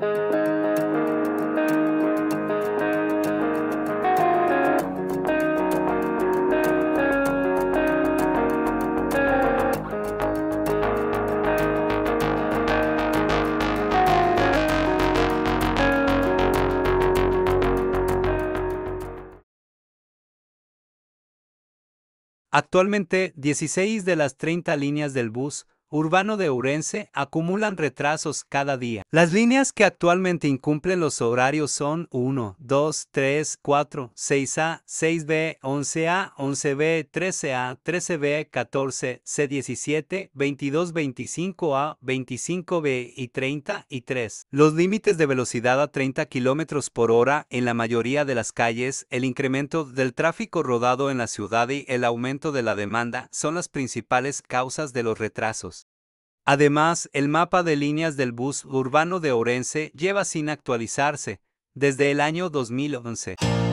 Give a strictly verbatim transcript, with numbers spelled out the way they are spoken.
Actualmente, dieciséis de las treinta líneas del bus urbano de Ourense acumulan retrasos cada día. Las líneas que actualmente incumplen los horarios son uno, dos, tres, cuatro, seis A, seis B, once A, once B, trece A, trece B, catorce, C diecisiete, veintidós, veinticinco A, veinticinco B y treinta y tres. Los límites de velocidad a treinta kilómetros por hora en la mayoría de las calles, el incremento del tráfico rodado en la ciudad y el aumento de la demanda son las principales causas de los retrasos. Además, el mapa de líneas del bus urbano de Ourense lleva sin actualizarse desde el año dos mil once.